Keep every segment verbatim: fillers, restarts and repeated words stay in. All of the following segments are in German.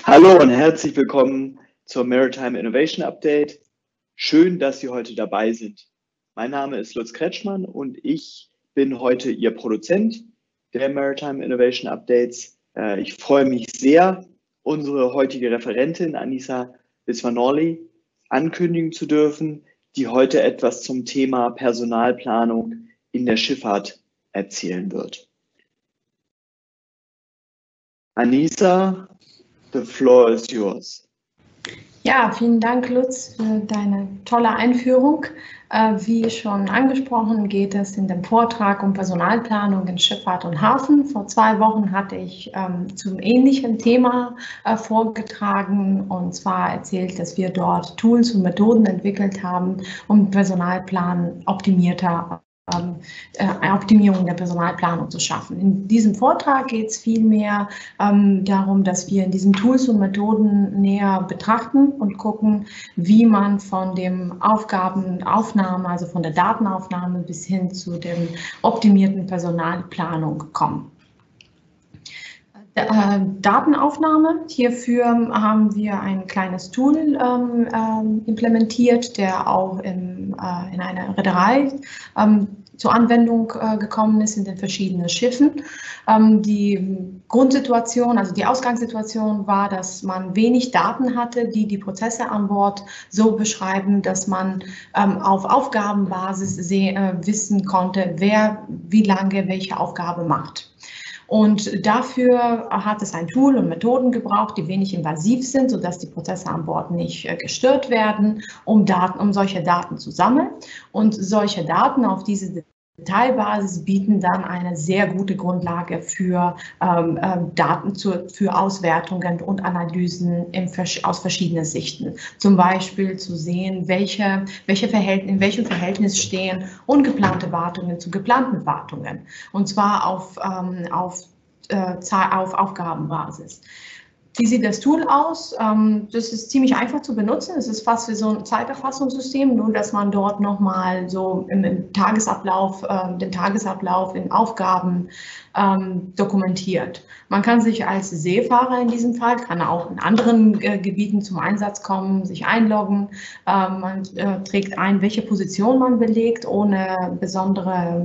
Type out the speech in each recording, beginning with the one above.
Hallo und herzlich willkommen zur Maritime Innovation Update. Schön, dass Sie heute dabei sind. Mein Name ist Lutz Kretschmann und ich bin heute Ihr Produzent der Maritime Innovation Updates. Ich freue mich sehr, unsere heutige Referentin Anissa Viswanoli ankündigen zu dürfen, die heute etwas zum Thema Personalplanung in der Schifffahrt erzählen wird. Anissa, the floor is yours. Ja, vielen Dank, Lutz, für deine tolle Einführung. Wie schon angesprochen, geht es in dem Vortrag um Personalplanung in Schifffahrt und Hafen. Vor zwei Wochen hatte ich ähm, zum ähnlichen Thema äh, vorgetragen, und zwar erzählt, dass wir dort Tools und Methoden entwickelt haben, um Personalplan optimierter Ähm, äh, Optimierung der Personalplanung zu schaffen. In diesem Vortrag geht es vielmehr ähm, darum, dass wir in diesen Tools und Methoden näher betrachten und gucken, wie man von dem Aufgabenaufnahme, also von der Datenaufnahme bis hin zu der optimierten Personalplanung kommt. Äh, Datenaufnahme. Hierfür haben wir ein kleines Tool ähm, äh, implementiert, der auch im, äh, in einer Reederei ähm, zur Anwendung äh, gekommen ist in den verschiedenen Schiffen. Ähm, die Grundsituation, also die Ausgangssituation war, dass man wenig Daten hatte, die die Prozesse an Bord so beschreiben, dass man ähm, auf Aufgabenbasis seh, äh, wissen konnte, wer wie lange welche Aufgabe macht. Und dafür hat es ein Tool und Methoden gebraucht, die wenig invasiv sind, sodass die Prozesse an Bord nicht gestört werden, um Daten, um solche Daten zu sammeln. Und solche Daten auf diese Detailbasis bieten dann eine sehr gute Grundlage für ähm, Daten zu, für Auswertungen und Analysen im, aus verschiedenen Sichten. Zum Beispiel zu sehen, welche, welche Verhältnis, in welchem Verhältnis stehen ungeplante Wartungen zu geplanten Wartungen. Und zwar auf, ähm, auf, äh, auf Aufgabenbasis. Wie sieht das Tool aus? Das ist ziemlich einfach zu benutzen. Es ist fast wie so ein Zeiterfassungssystem, nur dass man dort nochmal so im, im Tagesablauf, äh, den Tagesablauf in Aufgaben ähm, dokumentiert. Man kann sich als Seefahrer in diesem Fall, kann auch in anderen äh, Gebieten zum Einsatz kommen, sich einloggen. Äh, man äh, trägt ein, welche Position man belegt, ohne besondere,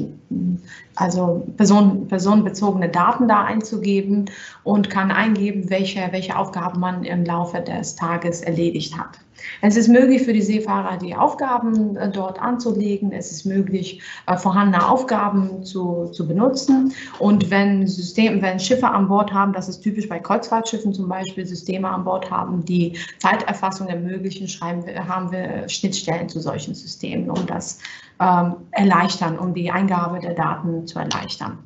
also person, personenbezogene Daten da einzugeben, und kann eingeben, welche, welche Aufgaben man im Laufe des Tages erledigt hat. Es ist möglich für die Seefahrer, die Aufgaben äh, dort anzulegen. Es ist möglich, äh, vorhandene Aufgaben zu, zu benutzen. Und wenn, System, wenn Schiffe an Bord haben, das ist typisch bei Kreuzfahrtschiffen zum Beispiel, Systeme an Bord haben, die Zeiterfassung ermöglichen, schreiben wir, haben wir Schnittstellen zu solchen Systemen, um das ähm, erleichtern, um die Eingabe der Daten zu erleichtern.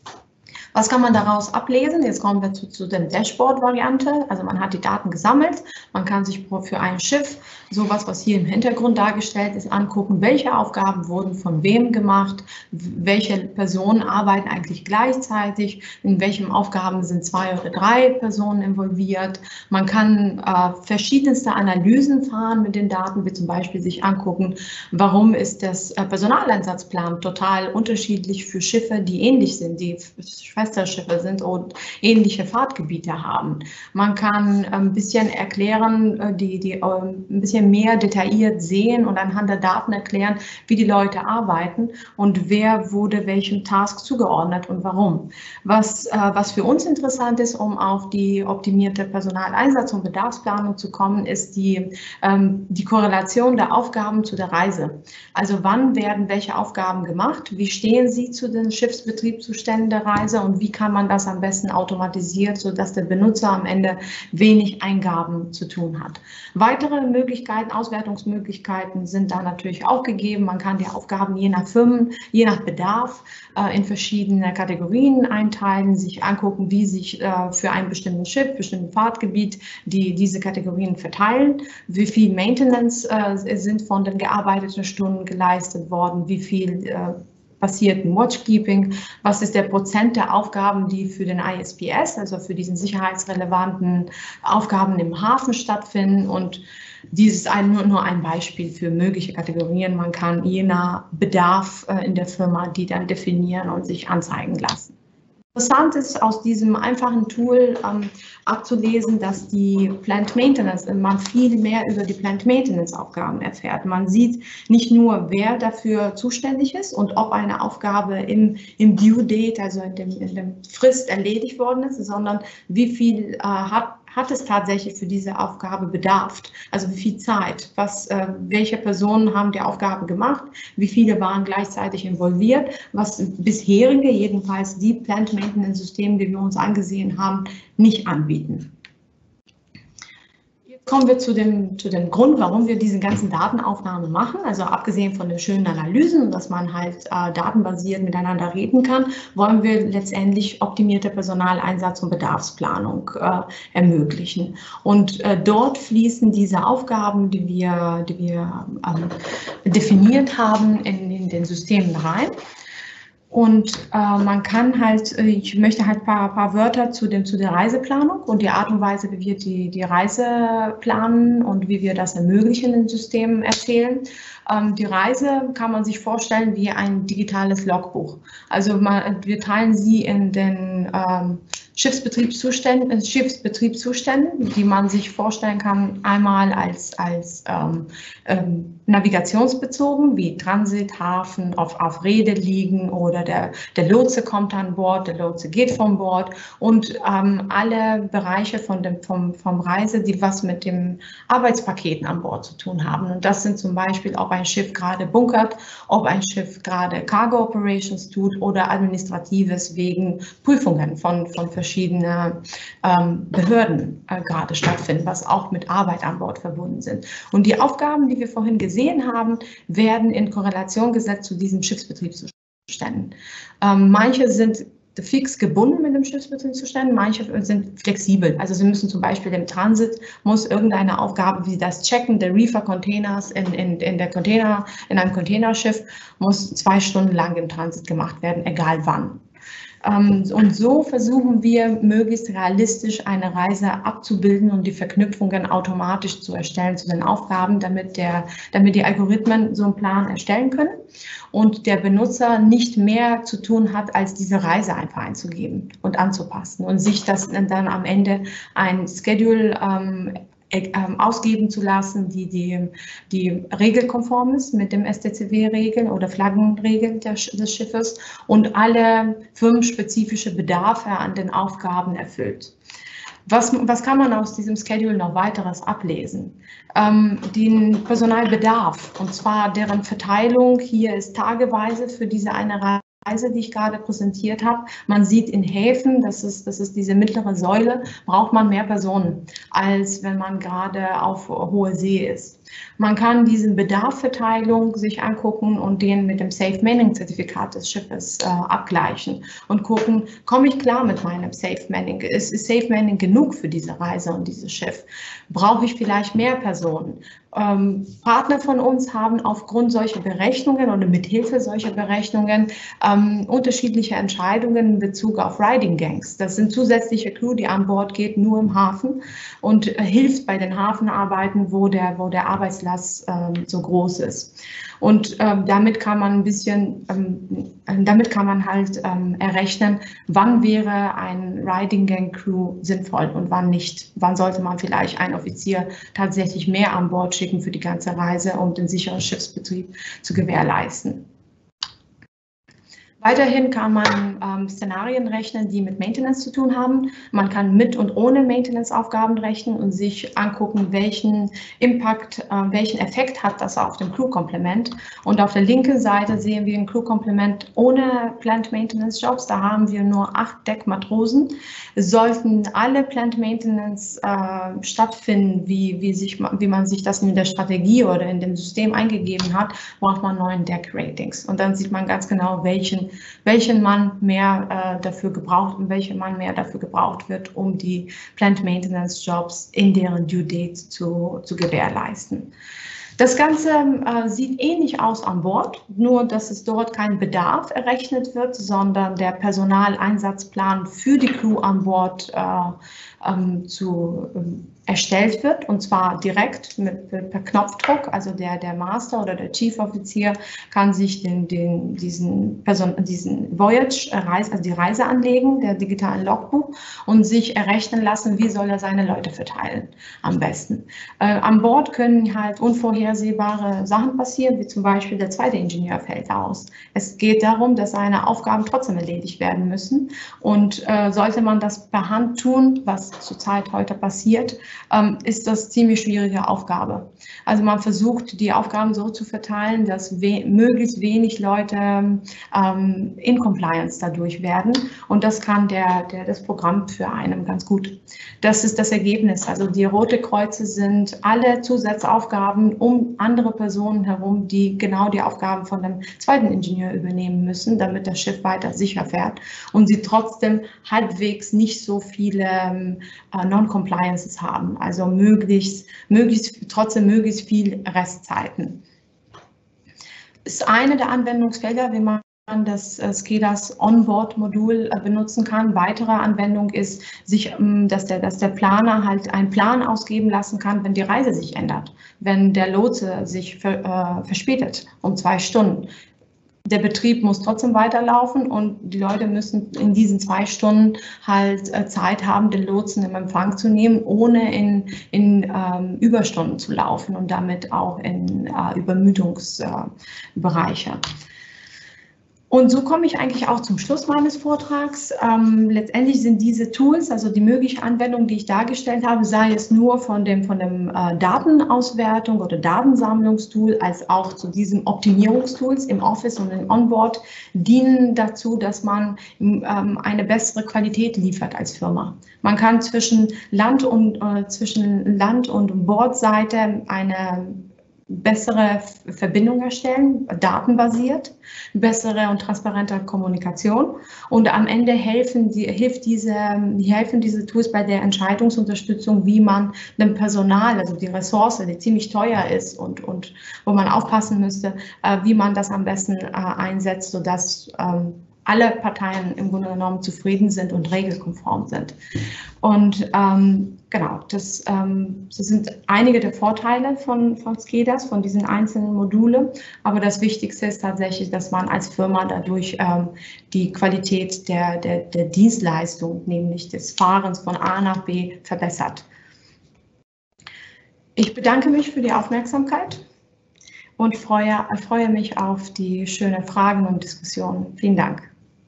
Was kann man daraus ablesen? Jetzt kommen wir zu, zu der Dashboard-Variante. Also man hat die Daten gesammelt, man kann sich für ein Schiff, sowas, was hier im Hintergrund dargestellt ist, angucken, welche Aufgaben wurden von wem gemacht, welche Personen arbeiten eigentlich gleichzeitig, in welchen Aufgaben sind zwei oder drei Personen involviert. Man kann äh, verschiedenste Analysen fahren mit den Daten, wie zum Beispiel sich angucken, warum ist das äh, Personaleinsatzplan total unterschiedlich für Schiffe, die ähnlich sind, die Schwesterschiffe sind und ähnliche Fahrtgebiete haben. Man kann ein bisschen erklären, die, die ein bisschen mehr detailliert sehen und anhand der Daten erklären, wie die Leute arbeiten und wer wurde welchem Task zugeordnet und warum. Was, was für uns interessant ist, um auf die optimierte Personaleinsatz- und Bedarfsplanung zu kommen, ist die, die Korrelation der Aufgaben zu der Reise. Also wann werden welche Aufgaben gemacht, wie stehen sie zu den Schiffsbetriebszuständen der Reise und wie kann man das am besten automatisiert, sodass der Benutzer am Ende wenig Eingaben zu tun hat. Weitere Möglichkeiten, Auswertungsmöglichkeiten sind da natürlich auch gegeben. Man kann die Aufgaben je nach Firmen, je nach Bedarf äh, in verschiedene Kategorien einteilen, sich angucken, wie sich äh, für ein bestimmtes Schiff, bestimmtes Fahrtgebiet die diese Kategorien verteilen, wie viel Maintenance äh, sind von den gearbeiteten Stunden geleistet worden, wie viel äh, passiert im Watchkeeping, was ist der Prozent der Aufgaben, die für den I S P S, also für diesen sicherheitsrelevanten Aufgaben im Hafen stattfinden, und dies ist ein, nur, nur ein Beispiel für mögliche Kategorien. Man kann je nach Bedarf äh, in der Firma die dann definieren und sich anzeigen lassen. Interessant ist aus diesem einfachen Tool ähm, abzulesen, dass die Plant Maintenance, man viel mehr über die Plant Maintenance Aufgaben erfährt. Man sieht nicht nur, wer dafür zuständig ist und ob eine Aufgabe im, im Due Date, also in dem, in dem Frist erledigt worden ist, sondern wie viel äh, hat hat es tatsächlich für diese Aufgabe Bedarf? Also wie viel Zeit? Was, äh, welche Personen haben die Aufgabe gemacht? Wie viele waren gleichzeitig involviert? Was bisherige, jedenfalls die Plant Maintenance Systeme, die wir uns angesehen haben, nicht anbieten. Kommen wir zu dem, zu dem Grund, warum wir diese ganzen Datenaufnahmen machen. Also abgesehen von den schönen Analysen, dass man halt äh, datenbasiert miteinander reden kann, wollen wir letztendlich optimierte Personaleinsatz und Bedarfsplanung äh, ermöglichen. Und äh, dort fließen diese Aufgaben, die wir, die wir ähm, definiert haben, in, in den Systemen rein. Und äh, man kann halt, ich möchte halt ein paar, paar Wörter zu, dem, zu der Reiseplanung und die Art und Weise, wie wir die, die Reise planen und wie wir das ermöglichen im System erzählen. Ähm, die Reise kann man sich vorstellen wie ein digitales Logbuch. Also man, wir teilen sie in den ähm, Schiffsbetriebszuständen, Schiffsbetriebszuständen, die man sich vorstellen kann, einmal als, als ähm, ähm, navigationsbezogen, wie Transit, Hafen, auf, auf Rede liegen oder der, der Lotse kommt an Bord, der Lotse geht von Bord und ähm, alle Bereiche von dem, vom, vom Reise, die was mit dem Arbeitspaketen an Bord zu tun haben. Und das sind zum Beispiel, ob ein Schiff gerade bunkert, ob ein Schiff gerade Cargo Operations tut oder Administratives wegen Prüfungen von, von verschiedenen ähm, Behörden äh, gerade stattfinden, was auch mit Arbeit an Bord verbunden sind. Und die Aufgaben, die wir vorhin gesehen haben, werden in Korrelation gesetzt zu diesen Schiffsbetriebszuständen. Ähm, manche sind fix gebunden mit dem Schiffsbetriebszuständen, manche sind flexibel. Also sie müssen zum Beispiel im Transit, muss irgendeine Aufgabe wie das Checken der Reefer-Containers in, in, in, der Container, in einem Containerschiff, muss zwei Stunden lang im Transit gemacht werden, egal wann. Und so versuchen wir, möglichst realistisch eine Reise abzubilden und die Verknüpfungen automatisch zu erstellen zu den Aufgaben, damit, der, damit die Algorithmen so einen Plan erstellen können und der Benutzer nicht mehr zu tun hat, als diese Reise einfach einzugeben und anzupassen und sich das dann am Ende ein Schedule ähm, ausgeben zu lassen, die, die, die regelkonform ist mit dem S T C W-Regeln oder Flaggenregeln des Schiffes und alle firmenspezifische Bedarfe an den Aufgaben erfüllt. Was, was kann man aus diesem Schedule noch weiteres ablesen? Ähm, den Personalbedarf, und zwar deren Verteilung hier ist tageweise für diese eine Reise. Reise, die ich gerade präsentiert habe. Man sieht in Häfen, das ist, das ist diese mittlere Säule, braucht man mehr Personen, als wenn man gerade auf hoher See ist. Man kann diesen Bedarfverteilung sich angucken und den mit dem Safe Manning Zertifikat des Schiffes äh, abgleichen und gucken, komme ich klar mit meinem Safe Manning? Ist, ist Safe Manning genug für diese Reise und dieses Schiff? Brauche ich vielleicht mehr Personen? Ähm, Partner von uns haben aufgrund solcher Berechnungen oder mithilfe solcher Berechnungen ähm, unterschiedliche Entscheidungen in Bezug auf Riding Gangs. Das sind zusätzliche Crew, die an Bord geht, nur im Hafen und äh, hilft bei den Hafenarbeiten, wo der, wo der Arbeitslast ähm, so groß ist. Und ähm, damit kann man ein bisschen, ähm, damit kann man halt ähm, errechnen, wann wäre ein Riding Gang Crew sinnvoll und wann nicht. Wann sollte man vielleicht einen Offizier tatsächlich mehr an Bord schicken für die ganze Reise, um den sicheren Schiffsbetrieb zu gewährleisten. Weiterhin kann man ähm, Szenarien rechnen, die mit Maintenance zu tun haben. Man kann mit und ohne Maintenance-Aufgaben rechnen und sich angucken, welchen Impact, äh, welchen Effekt hat das auf dem Crew-Komplement. Und auf der linken Seite sehen wir ein Crew-Komplement ohne Plant-Maintenance-Jobs. Da haben wir nur acht Deckmatrosen. Sollten alle Plant-Maintenance äh, stattfinden, wie, wie, sich, wie man sich das in der Strategie oder in dem System eingegeben hat, braucht man neun Deck-Ratings. Und dann sieht man ganz genau, welchen welchen Mann mehr äh, dafür gebraucht und welcher Mann mehr dafür gebraucht wird, um die Plant Maintenance Jobs in deren Due Date zu, zu gewährleisten. Das Ganze äh, sieht ähnlich aus an Bord, nur dass es dort kein Bedarf errechnet wird, sondern der Personaleinsatzplan für die Crew an Bord äh, ähm, zu, ähm, erstellt wird, und zwar direkt mit, per Knopfdruck. Also der, der Master oder der Chief Offizier kann sich den, den, diesen, Person, diesen Voyage, Reise, also die Reise anlegen, der digitalen Logbuch, und sich errechnen lassen, wie soll er seine Leute verteilen am besten. Äh, an Bord können halt unvorhersehbare Sachen passieren, wie zum Beispiel der zweite Ingenieur fällt aus. Es geht darum, dass seine Aufgaben trotzdem erledigt werden müssen, und äh, sollte man das per Hand tun, was zurzeit heute passiert, ähm, ist das ziemlich schwierige Aufgabe. Also man versucht, die Aufgaben so zu verteilen, dass we möglichst wenig Leute ähm, in Compliance dadurch werden, und das kann der, der, das Programm für einen ganz gut. Das ist das Ergebnis. Also die Rote Kreuze sind alle Zusatzaufgaben um andere Personen herum, die genau die Aufgaben von dem zweiten Ingenieur übernehmen müssen, damit das Schiff weiter sicher fährt und sie trotzdem halbwegs nicht so viele äh, Non-Compliances haben. Also möglichst, möglichst, trotzdem möglichst viel Restzeiten. Ist eine der Anwendungsfelder, wie man das SCADAS Onboard-Modul benutzen kann. Weitere Anwendung ist, sich, dass, der, dass der Planer halt einen Plan ausgeben lassen kann, wenn die Reise sich ändert, wenn der Lotse sich ver, äh, verspätet um zwei Stunden. Der Betrieb muss trotzdem weiterlaufen, und die Leute müssen in diesen zwei Stunden halt äh, Zeit haben, den Lotsen im Empfang zu nehmen, ohne in, in ähm, Überstunden zu laufen und damit auch in äh, Übermüdungsbereiche. Äh, Und so komme ich eigentlich auch zum Schluss meines Vortrags. Ähm, letztendlich sind diese Tools, also die möglichen Anwendungen, die ich dargestellt habe, sei es nur von dem, von dem äh, Datenauswertung oder Datensammlungstool, als auch zu diesen Optimierungstools im Office und im Onboard, dienen dazu, dass man ähm, eine bessere Qualität liefert als Firma. Man kann zwischen Land und, äh, zwischen Land- und Bordseite eine bessere Verbindung erstellen, datenbasiert, bessere und transparente Kommunikation, und am Ende helfen, die, hilft diese, helfen diese Tools bei der Entscheidungsunterstützung, wie man dem Personal, also die Ressource, die ziemlich teuer ist und, und wo man aufpassen müsste, äh, wie man das am besten äh, einsetzt, sodass ähm, alle Parteien im Grunde genommen zufrieden sind und regelkonform sind. Und ähm, genau, das, ähm, das sind einige der Vorteile von, von SCADAS, von diesen einzelnen Modulen. Aber das Wichtigste ist tatsächlich, dass man als Firma dadurch ähm, die Qualität der, der, der Dienstleistung, nämlich des Fahrens von A nach B, verbessert. Ich bedanke mich für die Aufmerksamkeit und freue, freue mich auf die schönen Fragen und Diskussionen. Vielen Dank.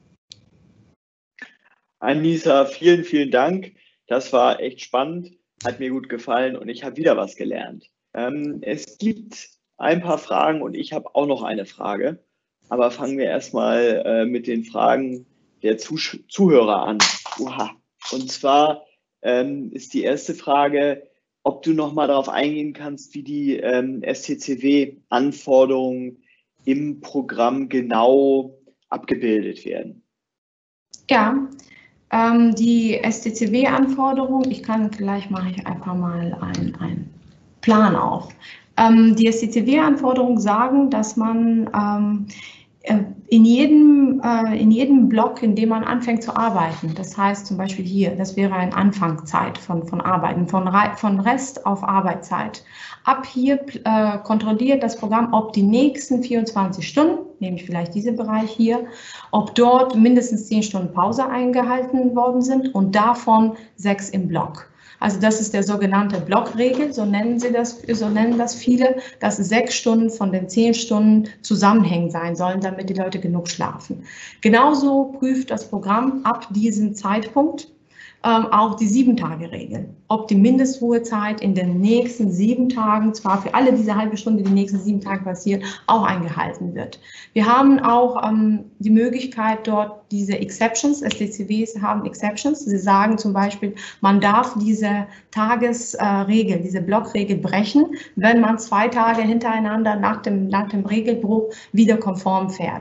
Anissa, vielen, vielen Dank. Das war echt spannend, hat mir gut gefallen, und ich habe wieder was gelernt. Ähm, es gibt ein paar Fragen, und ich habe auch noch eine Frage. Aber fangen wir erstmal äh, mit den Fragen der Zuh Zuhörer an. Uha. Und zwar ähm, ist die erste Frage, ob du noch mal darauf eingehen kannst, wie die ähm, S T C W-Anforderungen im Programm genau abgebildet werden. Ja. Ähm, die S T C W-Anforderung, ich kann, vielleicht mache ich einfach mal einen, einen Plan auf. Ähm, die S T C W-Anforderungen sagen, dass man ähm, in jedem, äh, in jedem Block, in dem man anfängt zu arbeiten, das heißt zum Beispiel hier, das wäre eine Anfangszeit von, von Arbeiten, von, von Rest auf Arbeitszeit. Ab hier äh, kontrolliert das Programm, ob die nächsten vierundzwanzig Stunden, nämlich vielleicht dieser Bereich hier, ob dort mindestens zehn Stunden Pause eingehalten worden sind, und davon sechs im Block. Also das ist der sogenannte Blockregel, so nennen sie das, so nennen das viele, dass sechs Stunden von den zehn Stunden zusammenhängend sein sollen, damit die Leute genug schlafen. Genauso prüft das Programm ab diesem Zeitpunkt ähm, auch die Sieben-Tage-Regel, ob die Mindestruhezeit in den nächsten sieben Tagen, zwar für alle diese halbe Stunde, die nächsten sieben Tage passiert, auch eingehalten wird. Wir haben auch ähm, die Möglichkeit, dort diese Exceptions, S T C Ws haben Exceptions. Sie sagen zum Beispiel, man darf diese Tagesregel, äh, diese Blockregel brechen, wenn man zwei Tage hintereinander nach dem, nach dem Regelbruch wieder konform fährt.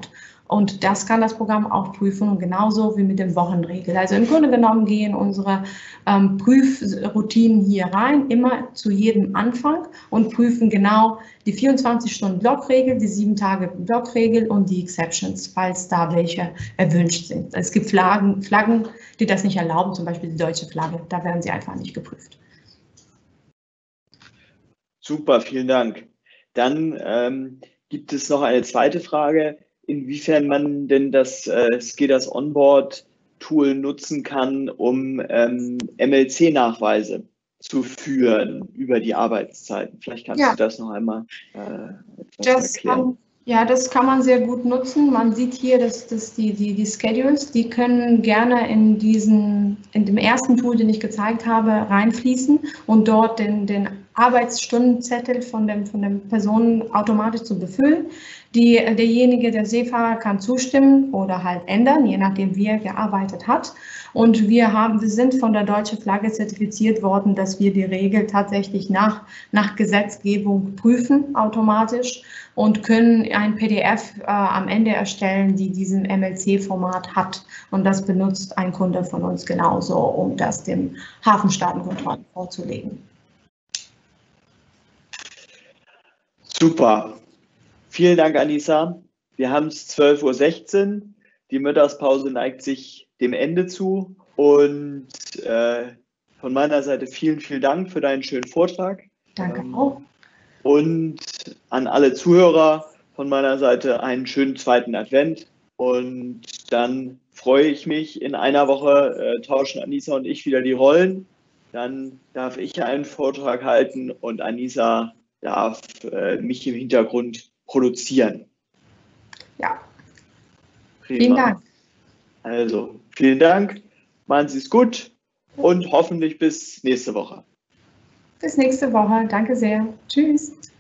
Und das kann das Programm auch prüfen, genauso wie mit dem Wochenregel. Also im Grunde genommen gehen unsere ähm, Prüfroutinen hier rein, immer zu jedem Anfang und prüfen genau die vierundzwanzig Stunden Blockregel, die sieben Tage Blockregel und die Exceptions, falls da welche erwünscht sind. Es gibt Flaggen, Flaggen, die das nicht erlauben, zum Beispiel die deutsche Flagge, da werden sie einfach nicht geprüft. Super, vielen Dank. Dann ähm, gibt es noch eine zweite Frage, inwiefern man denn das äh, SCIDAS Onboard Tool nutzen kann, um ähm, M L C-Nachweise zu führen über die Arbeitszeiten. Vielleicht kannst ja. du das noch einmal äh, etwas das erklären. Kann, ja, das kann man sehr gut nutzen. Man sieht hier, dass, dass die, die, die Schedules, die können gerne in, diesen, in dem ersten Tool, den ich gezeigt habe, reinfließen und dort den, den Arbeitsstundenzettel von dem, von den Personen automatisch zu befüllen. Die, derjenige, der Seefahrer, kann zustimmen oder halt ändern, je nachdem, wie er gearbeitet hat. Und wir, haben, wir sind von der deutschen Flagge zertifiziert worden, dass wir die Regel tatsächlich nach, nach Gesetzgebung prüfen, automatisch, und können ein P D F äh, am Ende erstellen, die diesen M L C-Format hat. Und das benutzt ein Kunde von uns genauso, um das dem Hafenstaatenkontrollen vorzulegen. Super. Vielen Dank, Anissa. Wir haben es zwölf Uhr sechzehn. Die Mittagspause neigt sich dem Ende zu. Und äh, von meiner Seite vielen, vielen Dank für deinen schönen Vortrag. Danke ähm, auch. Und an alle Zuhörer von meiner Seite einen schönen zweiten Advent. Und dann freue ich mich, in einer Woche äh, tauschen Anissa und ich wieder die Rollen. Dann darf ich einen Vortrag halten und Anissa darf äh, mich im Hintergrund produzieren. Ja. Prima. Vielen Dank. Also, vielen Dank. Machen Sie es gut und hoffentlich bis nächste Woche. Bis nächste Woche. Danke sehr. Tschüss.